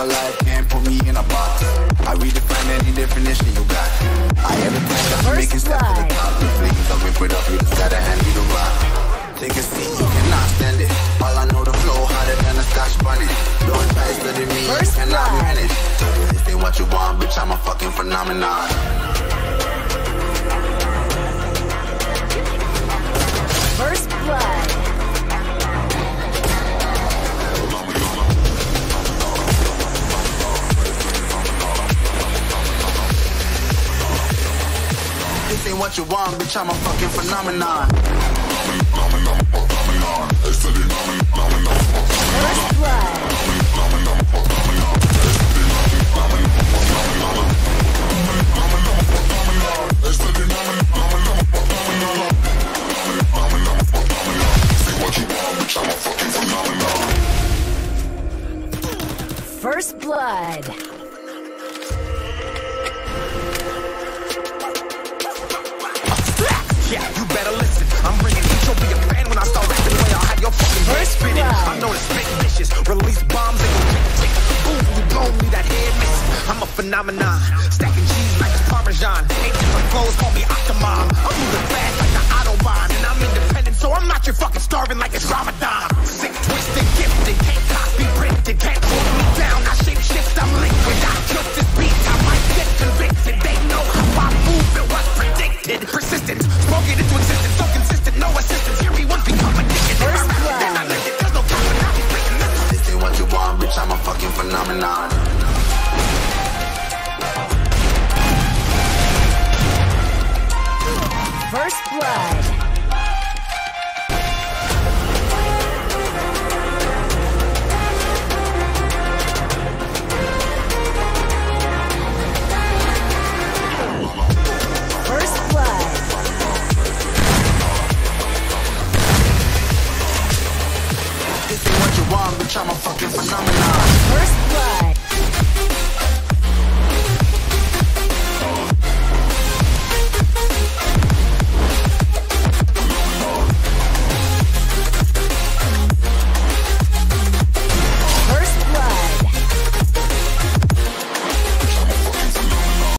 your life, can't put me in a box. I redefine any definition you got. I every time that I'm making steps to the top. The flames of it, up, you just gotta hand me the rock. Take a seat, you cannot stand it. All I know, the flow harder than a Scotch bunny. Don't try studying me, you cannot manage. This ain't what you want, bitch, I'm a fucking phenomenon. First blood. This ain't what you want, bitch, I'm a fucking phenomenon. First blood. First blood. Yeah, you better listen. I'm bringing heat. You'll be a fan when I start rapping. The way I'll have your fucking head spinning. I know it's big vicious. Release bombs and go tick, tick. Boom, you blow me that head miss. I'm a phenomenon. Stacking cheese like it's Parmesan. Ain't different clothes, call me Octomom. I'm moving fast like the Autobahn. And I'm independent, so I'm not your fucking starving like it's Ramadan. Sick, twisted, gifted. Can't copy, printed. Can't hold me down. I shape shift, I'm liquid. I killed this beat. I might get convicted. They know how I move. It was predicted. Persistent. Spoken into existence, so consistent, no assistance. Here we once become addicted. First blood. Then I lived it, there's no time for not breaking this. This ain't what you want, bitch, I'm a fucking phenomenon. First blood.